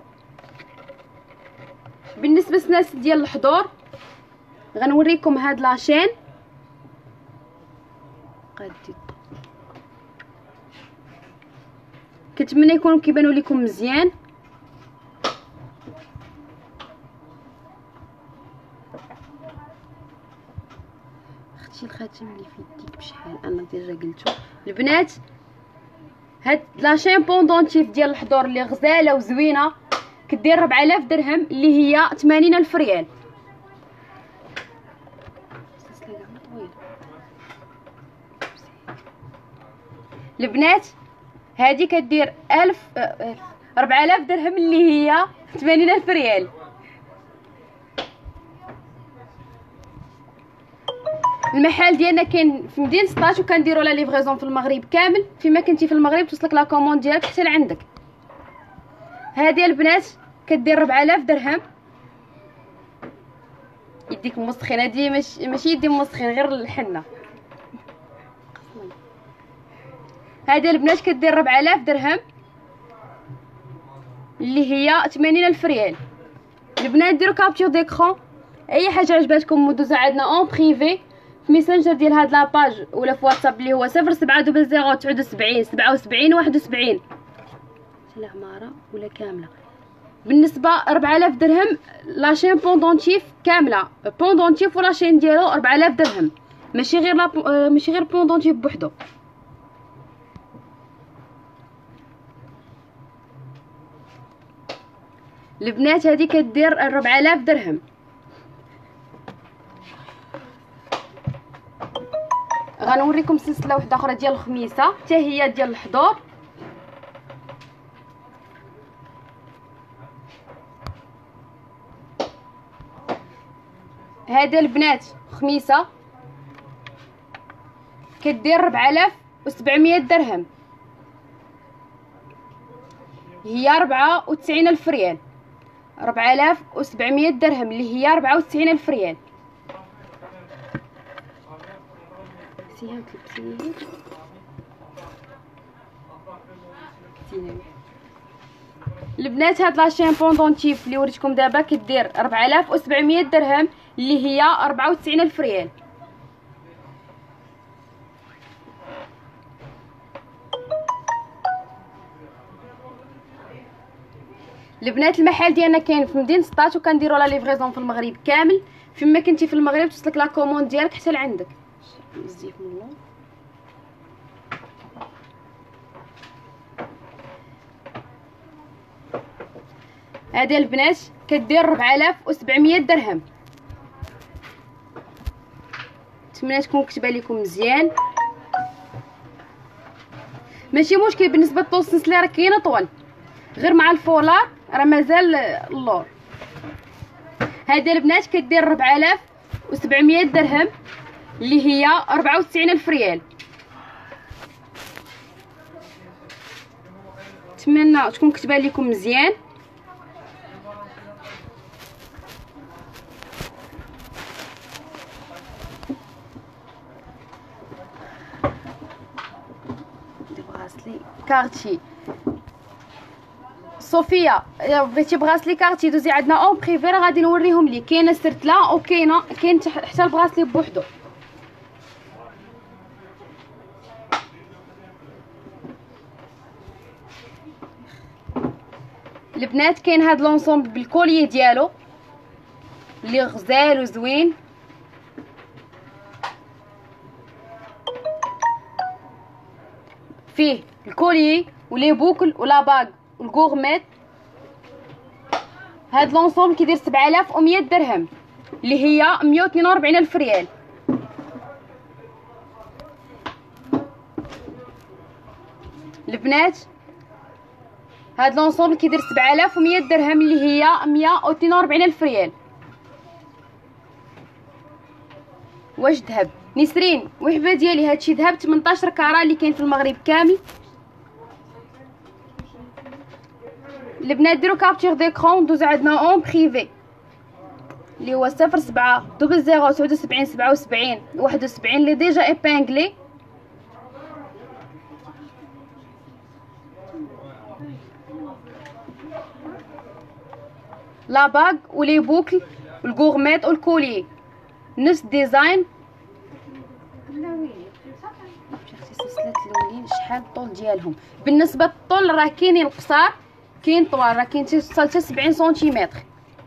بالنسبه للسلاسل ديال الحضور غنوريكم هاد لاشين قدي. كنتمنى يكونوا كيبانوا لكم مزيان. اختي الخاتم اللي في يديك بشحال انا ديجا قلتو البنات. هاد لاشين بوندونتيف ديال الحضور اللي غزاله وزوينه كدير ربعة آلاف درهم اللي هي ثمانين ألف ريال. البنات هادي كدير ألف ربعة آلاف درهم اللي هي ثمانين ألف ريال. المحل ديالنا كاين في مدينه سطاش وكنديروا لا ليفريزون في المغرب كامل. فيما كنتي في المغرب توصلك لا كوموند ديالك حتى لعندك. هذه البنات كدير ربعة آلاف درهم. يديك مسخين هادي ماشي ماشي يدي مسخين غير الحنه. هذه البنات كدير ربعة آلاف درهم اللي هي ثمانين ألف ريال. البنات ديروا كابتور ديكرون اي حاجه عجبتكم ودوزو عندنا اون بريفي في ميسنجر ديال هاد لاباج ولا في واتساب اللي هو صفر سبعة صفر صفر تسعة وسبعين سبعة وسبعين واحد وسبعين. العماره ولا كامله. بالنسبه ربعة آلاف درهم لاشين بوندونتيف كامله بوندونتيف ولاشين ديالو ربعة آلاف درهم ماشي غير لا ماشي غير بوندونتيف بوحدو. البنات هذه كدير ربعة آلاف درهم. غنوريكم سلسله واحده اخرى ديال الخميسه حتى هي ديال الحضور. هذا البنات خميسه كدير ربعة آلاف وسبعمية درهم هي ربعة وتسعين ألف ريال. ربعة آلاف وسبعمية درهم اللي هي ربعة وتسعين ألف ريال. سيها تلبسيه البنات. هاد لاشين بوندونتيف اللي وريتكم دابا كدير ربعة آلاف وسبعمية درهم اللي هي ربعة وتسعين ألف ريال. البنات المحل ديالنا كاين في مدينه سطاش وكنديروا لا ليفريزون في المغرب كامل. فيما كنتي في المغرب توصلك لا كوموند ديالك حتى لعندك. الزيت من اللون. هذه البنات كدير ربعة آلاف وسبعمية درهم. نتمنى تكون كتبه لكم مزيان. ماشي مشكل بالنسبه لطول السلسله راه كاينه طول غير مع الفولار راه مازال اللور. هذه البنات كدير ربعة آلاف وسبعمية درهم اللي هي ربعة وتسعين ألف ريال. نتمنى تكون كتبه لكم مزيان. دي براسلي كارتي صوفيا بغيتي براسلي كارتي دوزي عندنا اون بريفي راه غادي نوريهم ليك. كاينه سرتله وكاينه كاين حتى البراسلي بوحدو. البنات كاين هاد لونسومبل بالكوليي ديالو اللي غزال وزوين. فيه الكوليي ولي بوكل ولا باغ والغورميت. هاد لونسومبل كيدير سبعة آلاف ومية درهم اللي هي مية واثنين وأربعين ألف ريال. البنات هاد لونسومبل كيدير سبعة آلاف ومية درهم اللي هي مية واثنين وأربعين ألف ريال. واش ذهب نسرين وحبه ديالي هادشي ذهب ثمنطاش كارا اللي كاين في المغرب كامل. البنات ديروا كابتور ديكرون دوزو عندنا اون بريفي اللي هو صفر سبعة دوبل زيرو سبعة وسبعين سبعة وسبعين واحد وسبعين اللي ديجا ايبانغلي. لا باغ ولي بوكل والغورميت والكولي نفس ديزاين. السلسلات الاولين شحال الطول ديالهم؟ بالنسبه للطول راه كاينين قصار كاين طوال، راه كاين توصل حتى سبعين سنتيمتر.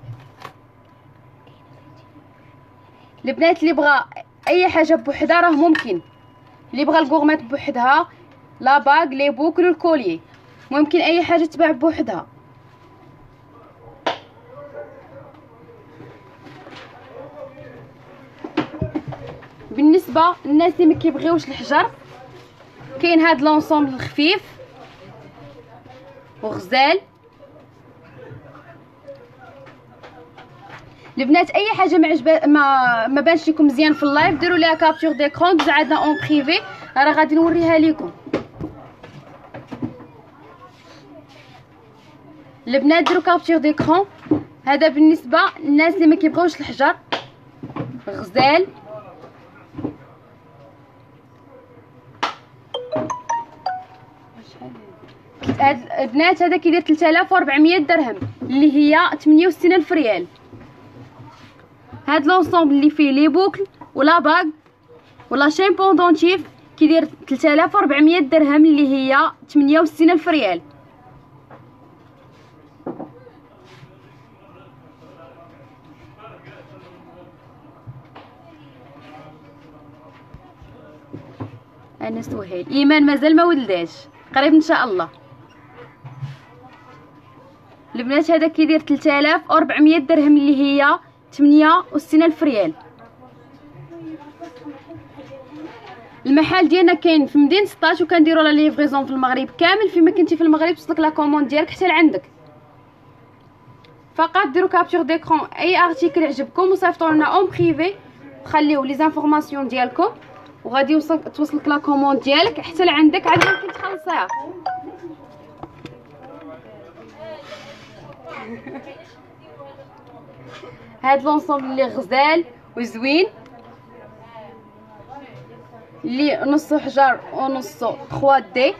البنات اللي بغى اي حاجه بوحدها راه ممكن، اللي بغى الغورميت بوحدها لا باغ لي بوكل والكولي ممكن اي حاجه تباع بوحدها. بالنسبه للناس اللي ما كيبغيوش الحجر كاين هاد لونسومبل الخفيف وغزال. البنات اي حاجه ما عجبا ما ما بانش لكم مزيان في اللايف ديروا ليها كابتور ديكرون دوز عندنا اون بريفي راه غادي نوريها لكم. البنات ديروا كابتور ديكرون. هذا بالنسبه للناس اللي ما كيبغيوش الحجر غزال. هاد البنات هذا كيدير ثلاثة آلاف وأربعمية درهم اللي هي ثمانية وستين ألف ريال. هاد لونسومبل اللي فيه لي بوكل ولا باغ ولا شين بوندونتيف كيدير ثلاثة آلاف وأربعمية درهم اللي هي ثمانية وستين ألف ريال. انا سهيل ايمان مازال ما ولداش قريب ان شاء الله. البنات هذا كيدير ثلاثة آلاف وأربعمية درهم اللي هي ثمانية وستين ألف ريال. المحل ديالنا كاين في مدينه ستاش وكنديروا لا ليفريزون في المغرب كامل. فيما كنتي في المغرب توصلك لا كوموند ديالك حتى لعندك. فقط ديروا كابتور ديكرون اي ارتيكل عجبكم وصيفطوا لنا اون بريفي تخليو لي زانفورماسيون ديالكم وغادي توصلك لا كوموند ديالك حتى لعندك عاد ممكن تخلصيها. هاد لونسومبل اللي غزال وزوين اللي نصو حجر ونصو ثلاثة دي.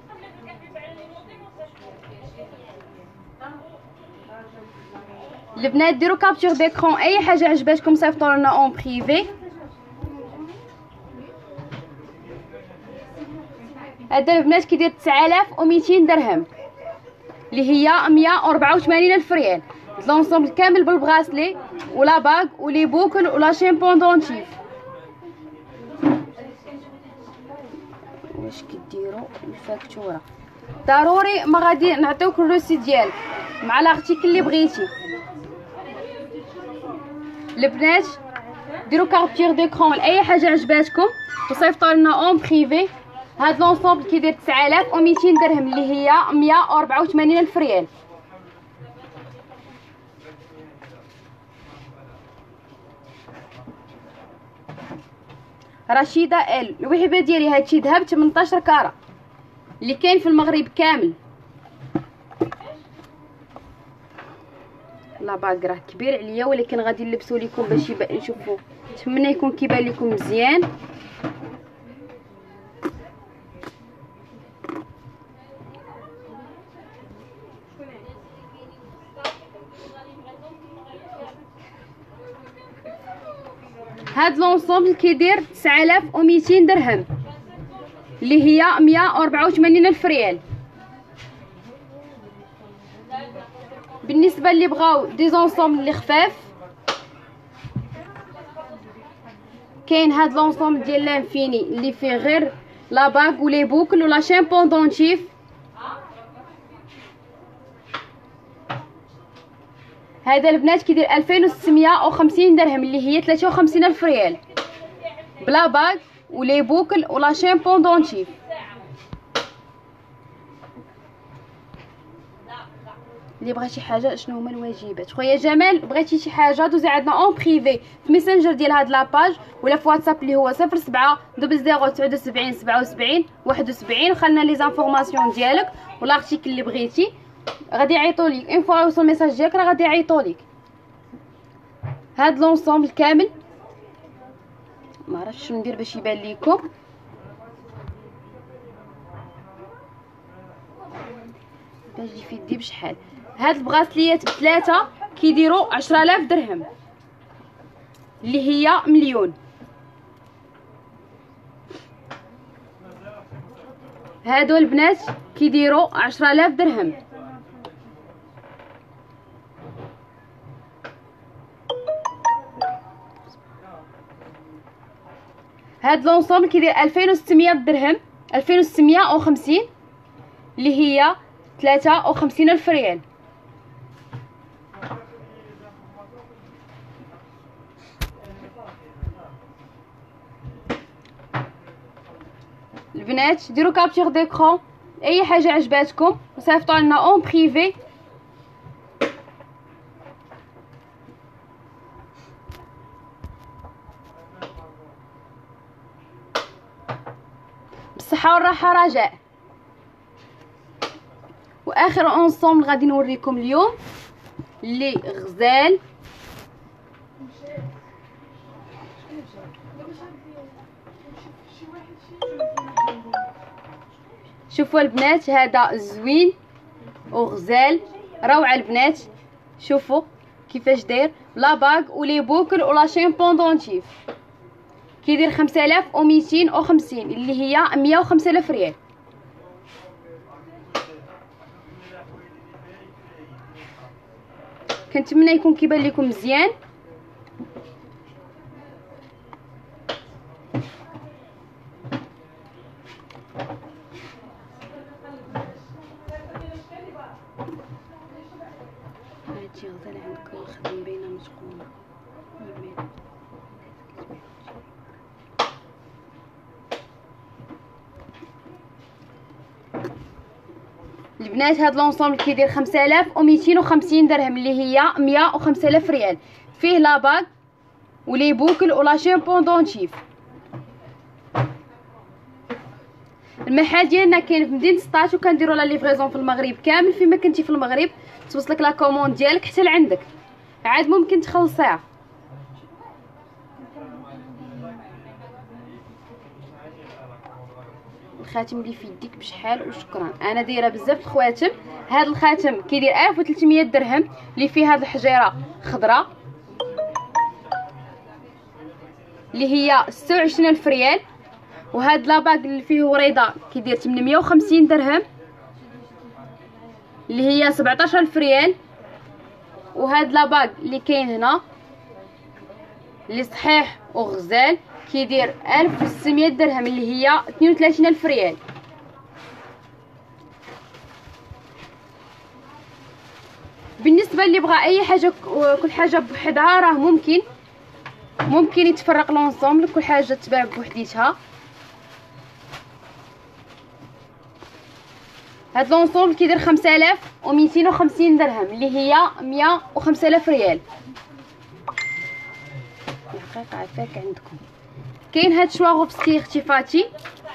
البنات ديروا كابتور ديكرون اي حاجه عجباتكم صيفطوا لنا اون بريفي. هذا البنات كيدير تسعة آلاف ومئتين درهم اللي هي مية وأربعة وثمانين ألف ريال. لونسومبل كامل بالبغاسلي ولا باغ ولي بوكل ولا شين بوندونتيف. واش كديروا الفاكتوره؟ ضروري ما غادي نعطيوك الروسي ديالك مع لارتيكل اللي بغيتي. البنات ديروا كابتور ديكرون لاي حاجه عجباتكم وصيفطوا لنا اون بريفي. هاد لونسومبل كيدير تسعة آلاف ومئتين درهم اللي هي مية وأربعة وثمانين ألف ريال. رشيده ال الوهبه ديالي هادشي ذهب ثمنطاش كاره اللي كاين في المغرب كامل. لا باغ راه كبير عليا ولكن غادي نلبسو لكم باش يبان نشوفو نتمنى يكون كيبان لكم مزيان. هاد لونسومبل كيدير تسعة آلاف ومئتين درهم اللي هي مية وأربعة وثمانين ألف ريال. بالنسبه اللي بغاو دي زونسومبل اللي خفاف كاين هاد لونسومبل ديال لانفيني اللي فيه غير لا باغ ولي بوكل ولا شين بوندونتيف. هذا البنات كيدير ألفين وستمية وخمسين درهم اللي هي ثلاثة وخمسين ألف ريال بلا باغ ولي بوكل ولا شين بوندونتيف. اللي بغى شي حاجه شنو هما الواجبات. خويا جمال بغيتي شي حاجه دوزي عندنا اون بريفي في ميسنجر ديال هاد لاباج ولا في واتساب اللي هو صفر سبعة صفر صفر تسعة سبعين سبعة وسبعين واحد وسبعين. خلنا لي زانفورماسيون ديالك والارتيكل اللي بغيتي غادي يعيطوا ليك اون فوا يوصل الميساج ديالك راه غادي يعيطوا ليك. هاد لونسومبل كامل ما عرفتش شنو ندير باش يبان لكم. باش يجي في يدي بشحال هاد البغاسليات بثلاثه كيديروا عشرة آلاف درهم اللي هي مليون. هادو البنات كيديروا عشرة آلاف درهم. هاد لونسومبل كيدير ألفين وستمية درهم ألفين وستمية وخمسين اللي هي ثلاثة وخمسين ألف ريال. البنات ديروا كابتور ديكرون اي حاجه عجباتكم وصيفطوا لنا اون بريفي. بالصحه والراحه رجاء. واخر اونسومبل غادي نوريكم اليوم اللي غزال. شوفوا البنات هذا زوين وغزال روعه البنات. شوفوا كيفاش داير لا باغ ولي بوكل ولا شين بوندونتيف. كيدير خمسة آلاف ومئتين وخمسين اللي هي مية وخمسة آلاف ريال. كنتمنى يكون كيبان لكم مزيان. هادشي غزال عندكم الخدم باينه متقونه. البنات هاد لونسومبل كيدير خمسة آلاف ومئتين وخمسين درهم اللي هي مية وخمسة آلاف ريال. فيه لا باغ ولي بوكل ولا شين بوندونتيف. المحل ديالنا كاين في مدينه سطاش وكنديروا لا ليفريزون في المغرب كامل. فيما كنتي في المغرب توصلك لا كوموند ديالك حتى لعندك عاد ممكن تخلصيها. الخاتم اللي في يديك بشحال وشكرا. انا دايره بزاف الخواتم. هذا الخاتم كيدير ألف وثلاثمية درهم اللي فيه هذه الحجيره خضراء اللي هي ستة وعشرين ألف ريال. وهاد لاباغ اللي فيه وريضه كيدير ثمنمية وخمسين درهم اللي هي سبعطاش ألف ريال. وهاد لاباغ اللي كاين هنا اللي صحيح وغزال كيدير ألف وستمية درهم اللي هي اثنين وثلاثين ألف ريال. بالنسبه اللي بغى اي حاجه كل حاجه بوحدها راه ممكن ممكن يتفرق لونسومبل كل حاجه تباع بوحديتها. هاد لونسومبل كيدير خمسة آلاف ومئتين وخمسين درهم اللي هي مية وخمسة آلاف ريال. الحقيقه عافاك عندكم. كاين هاد شواغوبسكي اختفاتي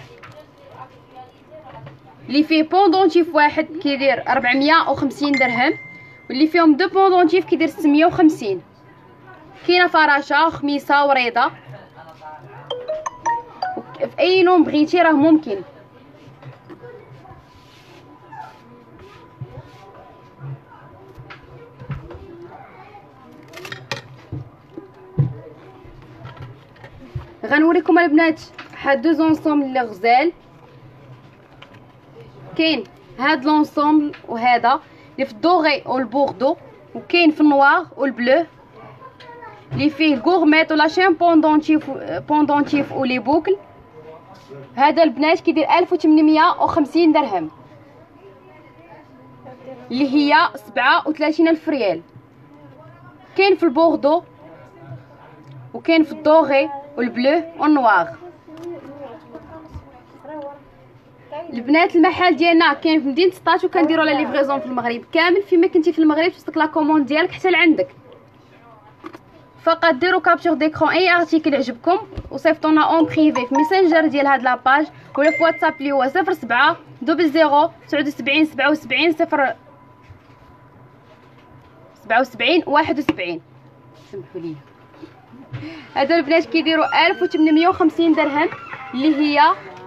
اللي فيه بوندونتيف واحد كيدير أربعمية وخمسين درهم واللي فيهم دو بوندونتيف كيدير ستمية وخمسين. كاينه فراشه خميسه وريضه في اي لون بغيتي راه ممكن. غنوريكم البنات هاد دو زونسومبل اللي غزال. كاين هاد لونسومبل وهذا اللي في الدوغي والبوردو وكاين في النوار والبلو اللي فيه غورميت ولا شين بوندونتيف بوندونتيف ولي بوكل. هذا البنات كيدير ألف وثمنمية وخمسين درهم اللي هي سبعة وثلاثين ألف ريال. كاين في البوردو وكاين في الدوغي والبلو والنوار. البنات المحل ديالنا كاين في مدينه سطات وكنديروا لا ليفريزون في المغرب كامل. فيما كنتي في المغرب توصلك لا كوموند ديالك حتى لعندك. فقط ديروا كابتور ديكرون اي ارتيكل عجبكم وصيفطونا اون بريفي في ميسنجر ديال هاد لاباج ولا في واتساب اللي هو صفر سبعة دوبل زيرو تسعة وسبعين سبعة وسبعين صفر سبعة وسبعين واحد وسبعين. سمحوا لي. هادو البنات كيديروا ألف وثمانمية وخمسين درهم اللي هي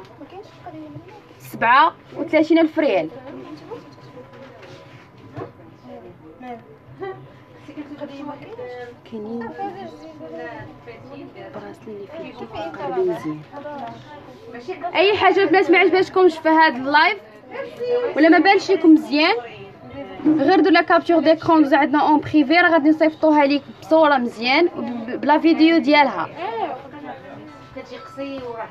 سبعة وثلاثين ألف ريال. كاينين براسلي اللي فيه قلبي مزيان. اي حاجه البنات ما عجباتكمش في هذا اللايف ولا ما بانش لكم مزيان غير دير لا كابتور ديكرون دوز عندنا اون بريفي راه غادي نصيفطوها ليك بصوره مزيان بلا فيديو ديالها. كتجي قصير وراه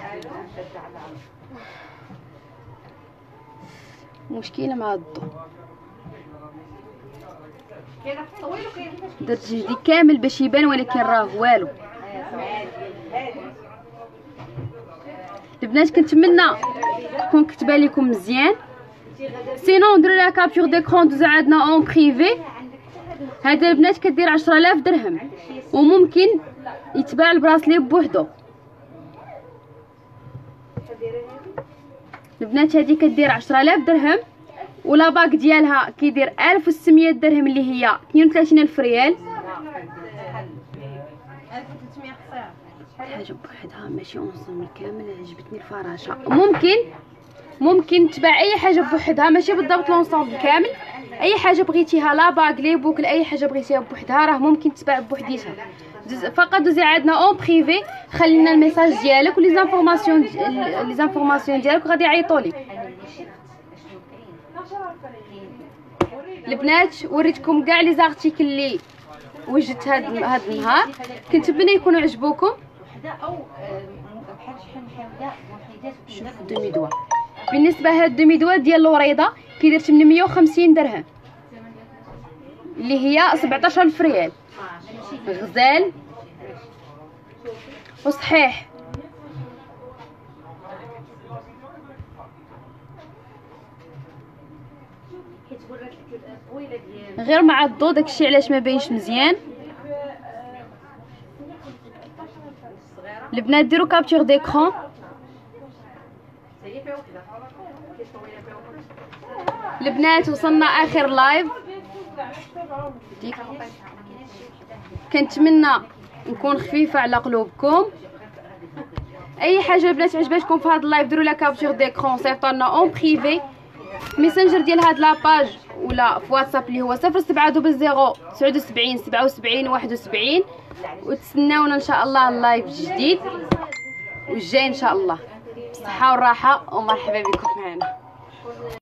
مشكله مع الضو. درت جدي كامل باش يبان ولكن راه والو. البنات كنتمنى تكون كتبه لكم مزيان. سينون نديرو لها كابتور ديكرون دوز عندنا اون بريفي. هذا البنات كدير عشرة آلاف درهم وممكن يتباع البراسلي بوحدو. البنات هذه كدير عشرة آلاف درهم ولا باك ديالها كيدير ألف وستمية درهم اللي هي اثنين وثلاثين ألف ريال. حاجه بوحدها ماشي اونصومبل كامل. عجبتني الفراشه. ممكن ممكن تباع اي حاجه بوحدها ماشي بالضبط لونسومبل كامل. اي حاجه بغيتيها لا باك لي بوكل اي حاجه بغيتيها بوحدها راه ممكن تباع بوحديتها. فقط دوزي عندنا اون بريفي خلينا الميساج ديالك ولي زانفورماسيون لي زانفورماسيون ديالك وغادي يعيطوا لك. البنات وريتكم كاع لي زارتيكل اللي وجدت هاد هاد النهار. كنتمنى يكونوا عجبوكم. او بحال شحال محاوده وحيدات دومي دوا. بالنسبه هاد دومي دوا ديال الوريضه كيدير ثمنمية وخمسين درهم اللي هي سبعطاش ألف ريال. غزال وصحيح. غير مع الضو داكشي علاش ما باينش مزيان. البنات ديروا كابتور ديكرون. البنات وصلنا اخر لايف. كنتمنى نكون خفيفه على قلوبكم. اي حاجه البنات عجبتكم في هذا اللايف ديروا لها كابتور ديكرون صيفطوا لنا اون بريفي ميسنجر ديال هاد لاباج ولا في واتساب اللي هو صفر سبعة دوبل زيرو تسعة وسبعين سبعة وسبعين واحد وسبعين. وتسناونا ان شاء الله اللايف جديد والجاي ان شاء الله بالصحه والراحه ومرحبا بكم معنا.